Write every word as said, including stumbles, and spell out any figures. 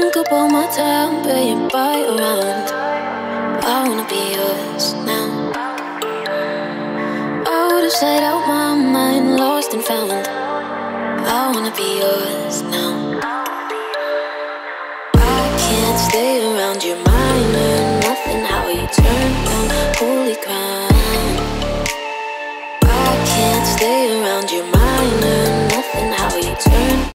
drink up all my time, pay it by around. I wanna be yours now. I would've said out my mind, lost and found. I wanna be yours now. I can't stay around your mind.